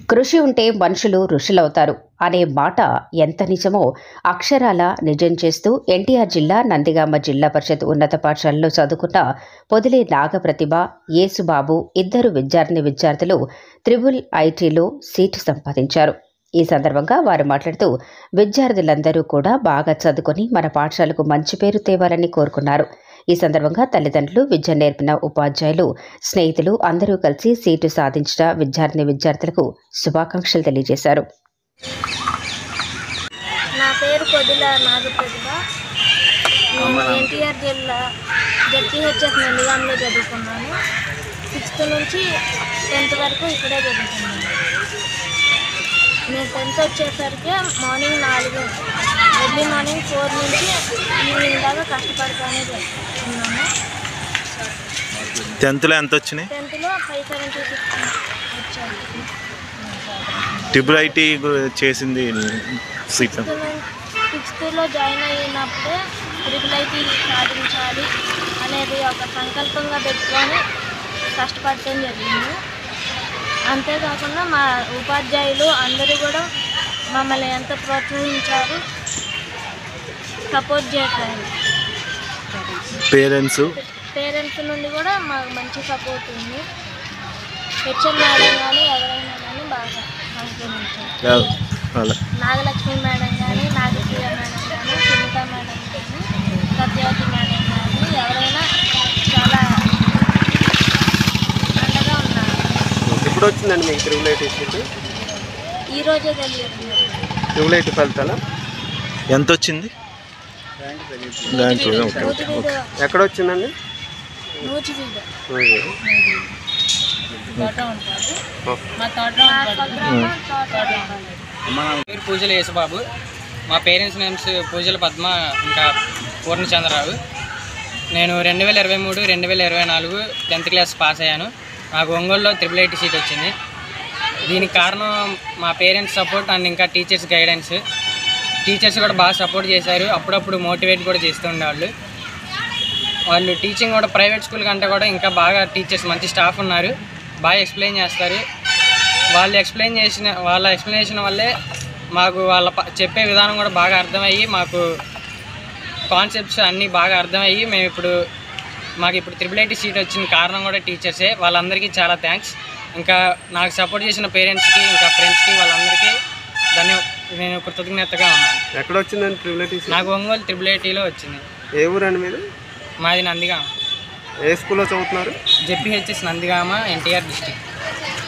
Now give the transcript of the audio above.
కృషి ఉంటే మనుషులు ఋషులవుతారు అనే మాట ఎంత నిజమో అక్షరాల నిజం చేస్తూ ఎన్టీఆర్ జిల్లా నందిగామ జిల్లా పరిషత్ ఉన్నత పాఠశాలలో చదువుకున్న పొదిలి నాగప్రతిభ, యేసుబాబు ఇద్దరు విద్యార్థులు త్రిబుల్ ఐటీలో సీటు సంపాదించారు. ఈ సందర్భంగా వారు మాట్లాడుతూ విద్యార్థులందరూ కూడా బాగా చదువుకొని మన పాఠశాలకు మంచి పేరు తేవాలని కోరుకున్నారు. ఈ సందర్భంగా తల్లిదండ్రులు, విద్య నేర్పిన ఉపాధ్యాయులు, స్నేహితులు అందరూ కలిసి సీటు సాధించిన విద్యార్థులకు శుభాకాంక్షలు తెలియజేశారు. నా పేరు పొదిల నాగప్రతిభ. నేను ఎన్టీఆర్ జిల్లా జెడ్పీహెచ్ఎస్ నందిగామలో చదువుకున్నాను. 6th నుంచి 10th వరకు ఇక్కడే చదువుకున్నాను. నేను 10th వచ్చేసరికి మార్నింగ్ 4 ఎర్లీ మార్నింగ్ 4 నుంచి ఈవినింగ్ దాకా కష్టపడతానే చదువుకున్నాను. 10th ఎంత వచ్చినాయి? 10th 576 వచ్చాను. ట్రిపుల్ ఐటీ చేసింది 6th జాయిన్ అయినప్పుడే ట్రిపుల్ ఐటీ సాధించాలి అనేది ఒక సంకల్పంగా పెట్టుకొని కష్టపడటం జరిగింది. అంతేకాకుండా మా ఉపాధ్యాయులు అందరూ కూడా మమ్మల్ని ఎంత ప్రోత్సహించారు, సపోర్ట్ చేశారు. పేరెంట్స్ నుండి కూడా మాకు మంచి సపోర్ట్ ఉంది. హెచ్ఎం మేడం కానీ ఎవరైనా కానీ బాగా సంప్రదించారు. నాగలక్ష్మి మేడం కానీ, నాగప్రియ మేడం కానీ, సునీత మేడం కానీ, సత్యవతి మేడం కానీ ఎవరైనా చాలా అండగా ఉన్నారు. ఎప్పుడు వచ్చిందండి మీకు ట్రిపుల్ ఐటీ సీట్? ఈరోజే తెలియదు. ట్రిపుల్ ఐటీ ఫలితాలా ఎంత వచ్చింది? ఎక్కడ వచ్చిందండి? పేరు పూజల యేసుబాబు. మా పేరెంట్స్ నేమ్స్ పూజల పద్మ ఇంకా పూర్ణచంద్రరావు. నేను 2023, 2024 10th క్లాస్ పాస్ అయ్యాను. నాకు ఒంగోలులో ట్రిపుల్ ఐటీ సీట్ వచ్చింది. దీనికి కారణం మా పేరెంట్స్ సపోర్ట్ అండ్ ఇంకా టీచర్స్ గైడెన్స్. టీచర్స్ కూడా బాగా సపోర్ట్ చేశారు. అప్పుడప్పుడు మోటివేట్ కూడా చేస్తూ ఉండేవాళ్ళు. వాళ్ళు టీచింగ్ కూడా ప్రైవేట్ స్కూల్ కంటే కూడా ఇంకా బాగా టీచర్స్ మంచి స్టాఫ్ ఉన్నారు, బాగా ఎక్స్ప్లెయిన్ చేస్తారు. వాళ్ళ ఎక్స్ప్లెనేషన్ వల్లే మాకు వాళ్ళ చెప్పే విధానం కూడా బాగా అర్థమయ్యి మాకు కాన్సెప్ట్స్ అన్నీ బాగా అర్థమయ్యి మాకు ఇప్పుడు ట్రిపుల్ ఐటీ సీట్ వచ్చిన కారణం కూడా టీచర్సే. వాళ్ళందరికీ చాలా థ్యాంక్స్. ఇంకా నాకు సపోర్ట్ చేసిన పేరెంట్స్కి ఇంకా ఫ్రెండ్స్కి వాళ్ళందరికీ నేను కృతజ్ఞతగా ఉన్నాను. ఎక్కడ వచ్చిందండి ట్రిపుల్ ఐటీ సీట్? నాకు ఒంగోలు ట్రిపుల్ ఐటీలో వచ్చింది. ఏ ఊరండి మీది? మాది నందిగామ. ఏ స్కూల్లో చదువుతున్నారు? ZPHS Nandigama, NTR district.